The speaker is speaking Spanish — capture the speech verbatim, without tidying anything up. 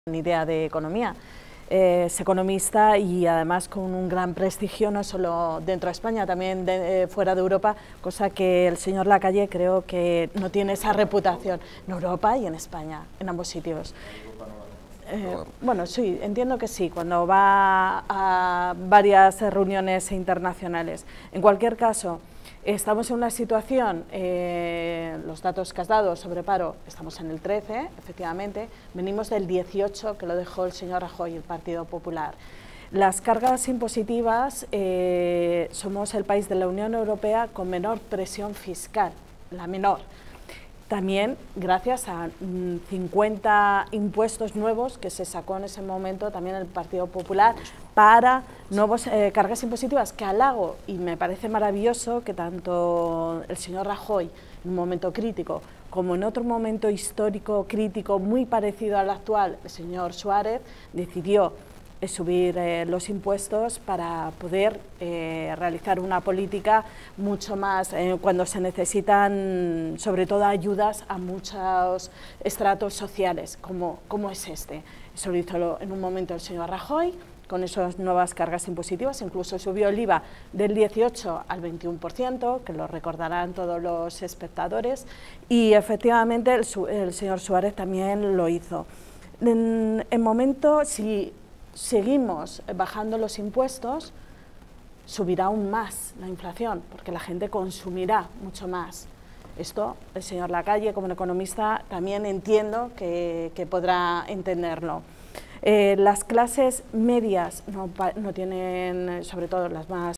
Ni idea de economía. Eh, es economista y además con un gran prestigio, no solo dentro de España, también de, eh, fuera de Europa, cosa que el señor Lacalle creo que no tiene esa reputación en Europa y en España, en ambos sitios. Eh, bueno, sí, entiendo que sí, cuando va a varias reuniones internacionales. En cualquier caso, estamos en una situación, eh, los datos que has dado sobre paro, estamos en el trece, efectivamente, venimos del dieciocho que lo dejó el señor Rajoy, el Partido Popular. Las cargas impositivas, eh, somos el país de la Unión Europea con menor presión fiscal, la menor. También gracias a mmm, cincuenta impuestos nuevos que se sacó en ese momento también el Partido Popular para nuevas eh, cargas impositivas, que halago, y me parece maravilloso que tanto el señor Rajoy en un momento crítico como en otro momento histórico crítico muy parecido al actual, el señor Suárez decidió es subir eh, los impuestos para poder eh, realizar una política mucho más, eh, cuando se necesitan sobre todo ayudas a muchos estratos sociales, como, como es este. Eso lo hizo en un momento el señor Rajoy, con esas nuevas cargas impositivas, incluso subió el I V A del dieciocho al veintiuno por ciento, que lo recordarán todos los espectadores, y efectivamente el, el señor Suárez también lo hizo. En el momento, si seguimos bajando los impuestos, subirá aún más la inflación, porque la gente consumirá mucho más. Esto el señor Lacalle, como economista, también entiendo que, que podrá entenderlo. Eh, las clases medias no, no tienen, sobre todo las más